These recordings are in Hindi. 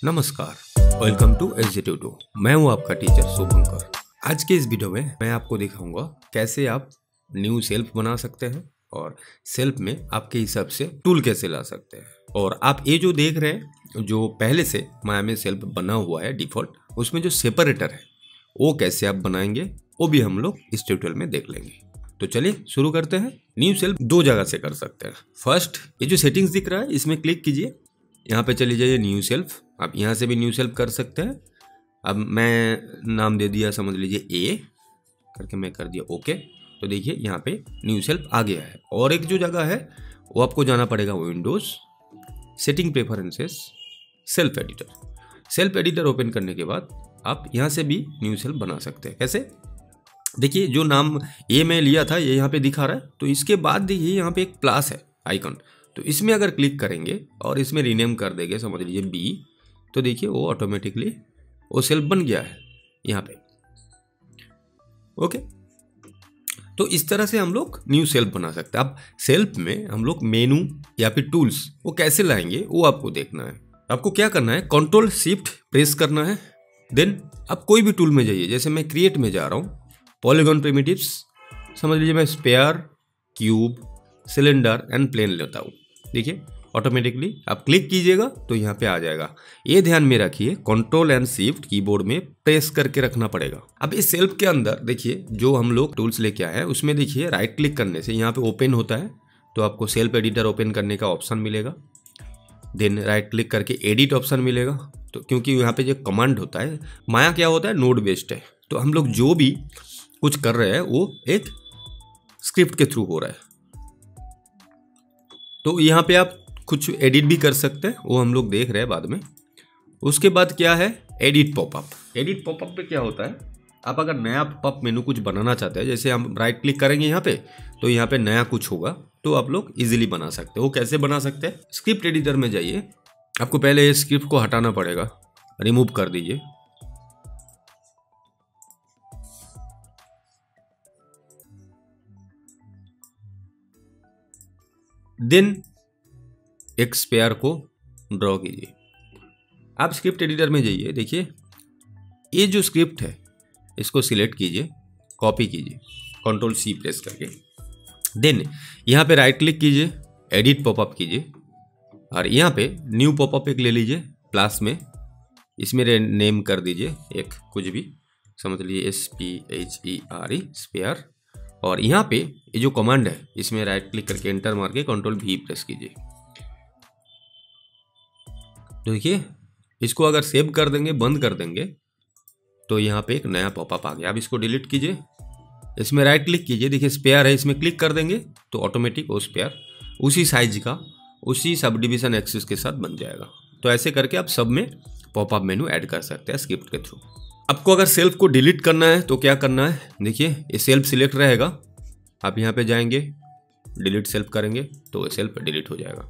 नमस्कार, वेलकम टू एसजी22। मैं हूं आपका टीचर शुभंकर। आज के इस वीडियो में मैं आपको दिखाऊंगा कैसे आप न्यू सेल्फ बना सकते हैं और सेल्फ में आपके हिसाब से टूल कैसे ला सकते हैं। और आप ये जो देख रहे हैं, जो पहले से माया में सेल्फ बना हुआ है डिफॉल्ट, उसमें जो सेपरेटर है वो कैसे आप बनाएंगे वो भी हम लोग इस ट्यूटोरियल में देख लेंगे। तो चलिए शुरू करते हैं। न्यू सेल्फ दो जगह से कर सकते हैं। फर्स्ट, ये जो सेटिंग्स दिख रहा है इसमें क्लिक कीजिए, यहाँ पे चली जाइए न्यू सेल्फ। आप यहाँ से भी न्यू सेल्फ कर सकते हैं। अब मैं नाम दे दिया, समझ लीजिए ए करके मैं कर दिया ओके। तो देखिए यहाँ पे न्यू सेल्फ आ गया है। और एक जो जगह है वो आपको जाना पड़ेगा windows, setting preferences, shelf editor. Shelf editor open करने के बाद आप यहाँ से भी न्यू सेल्फ बना सकते हैं। कैसे? देखिए जो नाम ए में लिया था ये यहाँ पे दिखा रहा है। तो इसके बाद देखिए यहाँ पे एक प्लस है आइकन, तो इसमें अगर क्लिक करेंगे और इसमें रीनेम कर देंगे, समझ लीजिए बी, तो देखिए वो ऑटोमेटिकली वो सेल्फ बन गया है यहाँ पे। ओके, तो इस तरह से हम लोग न्यू सेल्फ बना सकते हैं। अब सेल्फ में हम लोग मेनू या फिर टूल्स वो कैसे लाएंगे वो आपको देखना है। आपको क्या करना है, कंट्रोल शिफ्ट प्रेस करना है। देन आप कोई भी टूल में जाइए, जैसे मैं क्रिएट में जा रहा हूँ, पॉलीगॉन प्रिमिटिव्स, समझ लीजिए मैं sphere, cube, cylinder and plane लेता हूँ। देखिए ऑटोमेटिकली आप क्लिक कीजिएगा तो यहाँ पे आ जाएगा। ये ध्यान में रखिए, कंट्रोल एंड शिफ्ट कीबोर्ड में प्रेस करके रखना पड़ेगा। अब इस सेल्फ के अंदर देखिए जो हम लोग टूल्स लेके आए हैं उसमें देखिए राइट क्लिक करने से यहाँ पे ओपन होता है, तो आपको सेल्फ एडिटर ओपन करने का ऑप्शन मिलेगा। देन राइट क्लिक करके एडिट ऑप्शन मिलेगा। तो क्योंकि यहाँ पे जो कमांड होता है, माया क्या होता है, नोड बेस्ड है, तो हम लोग जो भी कुछ कर रहे हैं वो एक स्क्रिप्ट के थ्रू हो रहा है। तो यहाँ पे आप कुछ एडिट भी कर सकते हैं, वो हम लोग देख रहे हैं बाद में। उसके बाद क्या है, एडिट पॉपअप। एडिट पॉपअप पे क्या होता है, आप अगर नया पॉपअप मेनू कुछ बनाना चाहते हैं, जैसे हम राइट क्लिक करेंगे यहाँ पे, तो यहाँ पे नया कुछ होगा, तो आप लोग इजीली बना सकते हैं। वो कैसे बना सकते हैं, स्क्रिप्ट एडिटर में जाइए। आपको पहले इस स्क्रिप्ट को हटाना पड़ेगा, रिमूव कर दीजिए। देन एक स्पेयर को ड्रॉ कीजिए। आप स्क्रिप्ट एडिटर में जाइए, देखिए ये जो स्क्रिप्ट है इसको सिलेक्ट कीजिए, कॉपी कीजिए कंट्रोल सी प्रेस करके। देन यहाँ पे राइट क्लिक कीजिए, एडिट पॉपअप कीजिए और यहाँ पे न्यू पॉपअप एक ले लीजिए प्लस में, इसमें नेम कर दीजिए एक कुछ भी, समझ लीजिए SPHERE स्पेयर। और यहाँ पे ये जो कमांड है इसमें राइट क्लिक करके एंटर मार के कंट्रोल V प्रेस कीजिए। तो देखिए इसको अगर सेव कर देंगे, बंद कर देंगे, तो यहाँ पे एक नया पॉपअप आ गया। अब इसको डिलीट कीजिए, इसमें राइट क्लिक कीजिए, देखिए स्पेयर है, इसमें क्लिक कर देंगे तो ऑटोमेटिक वो स्पेयर उसी साइज का, उसी सब डिविजन एक्सिस के साथ बन जाएगा। तो ऐसे करके आप सब में पॉपअप मेनू ऐड कर सकते हैं स्क्रिप्ट के थ्रू। आपको अगर सेल्फ को डिलीट करना है तो क्या करना है, देखिए ये सेल्फ सिलेक्ट रहेगा, आप यहाँ पे जाएंगे, डिलीट सेल्फ करेंगे तो सेल्फ डिलीट हो जाएगा।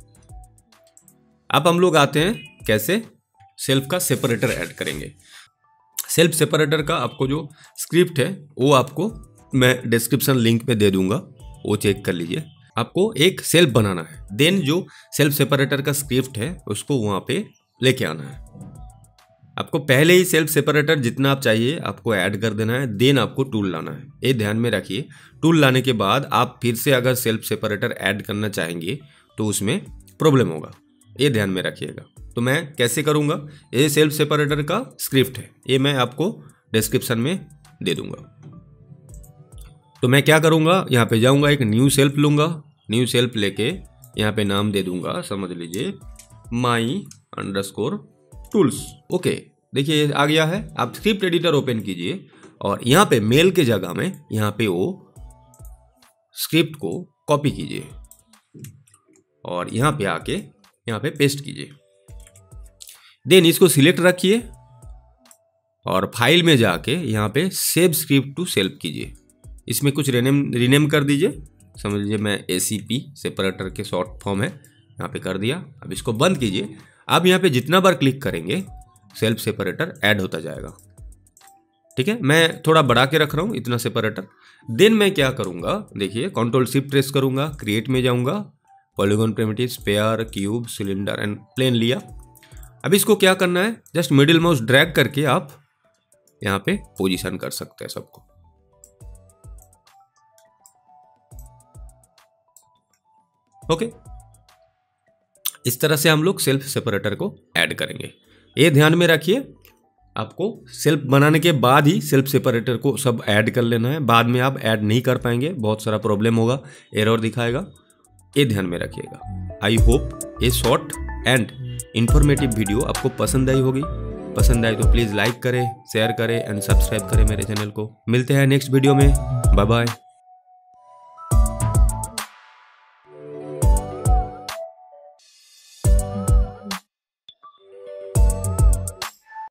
अब हम लोग आते हैं कैसे सेल्फ का सेपरेटर ऐड करेंगे। सेल्फ सेपरेटर का आपको जो स्क्रिप्ट है वो आपको मैं डिस्क्रिप्शन लिंक में दे दूंगा, वो चेक कर लीजिए। आपको एक सेल्फ बनाना है, देन जो सेल्फ सेपरेटर का स्क्रिप्ट है उसको वहाँ पे लेके आना है। आपको पहले ही सेल्फ सेपरेटर जितना आप चाहिए आपको ऐड कर देना है, देन आपको टूल लाना है। ये ध्यान में रखिए, टूल लाने के बाद आप फिर से अगर सेल्फ सेपरेटर ऐड करना चाहेंगे तो उसमें प्रॉब्लम होगा, ये ध्यान में रखिएगा। तो मैं कैसे करूँगा, ये सेल्फ सेपरेटर का स्क्रिप्ट है, ये मैं आपको डिस्क्रिप्शन में दे दूंगा। तो मैं क्या करूँगा, यहाँ पे जाऊँगा, एक न्यू सेल्फ लूँगा, न्यू सेल्फ लेके यहाँ पे नाम दे दूंगा, समझ लीजिए my_tools। ओके, देखिए आ गया है। आप स्क्रिप्ट एडिटर ओपन कीजिए और यहाँ पे मेल के जगह में यहाँ पे वो स्क्रिप्ट को कॉपी कीजिए और यहाँ पे आके यहाँ पे पेस्ट कीजिए। देन इसको सिलेक्ट रखिए और फाइल में जाके यहाँ पे सेव स्क्रिप्ट टू सेल्फ कीजिए। इसमें कुछ रीनेम कर दीजिए, समझ लीजिए मैं ACP सेपरेटर के शॉर्ट फॉर्म है, यहाँ पे कर दिया। अब इसको बंद कीजिए। अब यहाँ पे जितना बार क्लिक करेंगे सेल्फ सेपरेटर ऐड होता जाएगा। ठीक है, मैं थोड़ा बढ़ा के रख रहा हूँ इतना सेपरेटर। देन मैं क्या करूँगा, देखिए कंट्रोल शिफ्ट प्रेस करूँगा, क्रिएट में जाऊँगा, polygon primitive, sphere, cube, cylinder and plane लिया। अब इसको क्या करना है, जस्ट मिडिल माउस ड्रैग करके आप यहाँ पे पोजीशन कर सकते हैं सबको। ओके, इस तरह से हम लोग सेल्फ सेपरेटर को ऐड करेंगे। ये ध्यान में रखिए, आपको सेल्फ बनाने के बाद ही सेल्फ सेपरेटर को सब ऐड कर लेना है, बाद में आप ऐड नहीं कर पाएंगे, बहुत सारा प्रॉब्लम होगा, एरर दिखाएगा, ये ध्यान में रखिएगा। आई होप ये शॉर्ट एंड इंफॉर्मेटिव वीडियो आपको पसंद आई होगी। पसंद आए तो प्लीज़ लाइक करें, शेयर करें एंड सब्सक्राइब करें मेरे चैनल को। मिलते हैं नेक्स्ट वीडियो में, बाय बाय।